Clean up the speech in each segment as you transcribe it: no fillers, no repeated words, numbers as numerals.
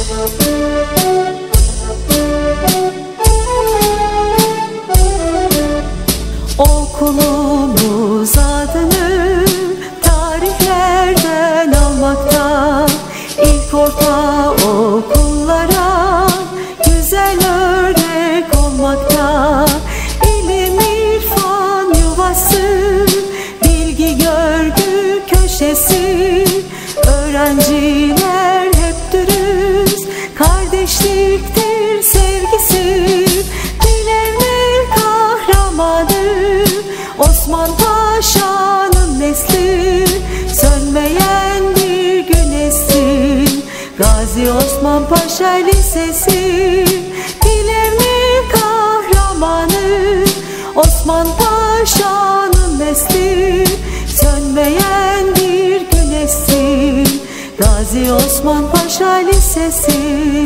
Okulumuz adını tarihlerden almakta, ilk orta okullara güzel örnek olmakta. İlim irfan yuvası, bilgi görgü köşesi, öğrenciler hep dürüst, kardeşliktir sevgisi. Bileğine kahramanı Osman Paşa'nın nesli, sönmeyen bir güneşsin Gazi Osman Paşa Lisesi. Bileğine kahramanı Osman Paşa'nın nesli, sönmeyen bir güneşsin Gazi Osman Paşa Lisesi.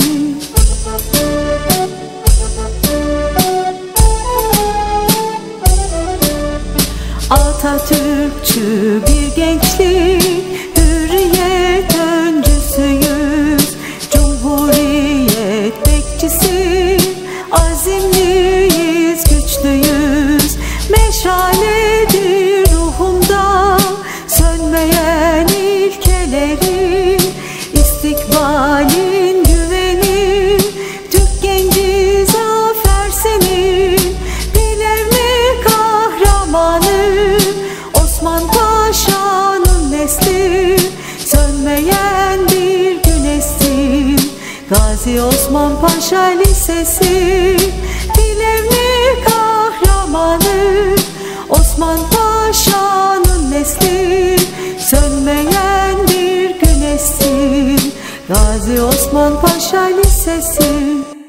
Atatürkçü bir gençlik, hürriyet öncüsüyüz, cumhuriyet bekçisi, azimliyiz, güçlüyüz. Meşaledir ruhumda sönmeyen ilkeleri, istikbalin güveni, Türk genci zafer senin. Bileğine kahramanı Osman Paşa'nın nesli, sönmeyen bir güneşsin Gazi Osman Paşa Lisesi. Bileğine kahramanı Osman Paşa'nın nesli, sönmeyen bir güneşsin Gazi Osman Paşa Lisesi.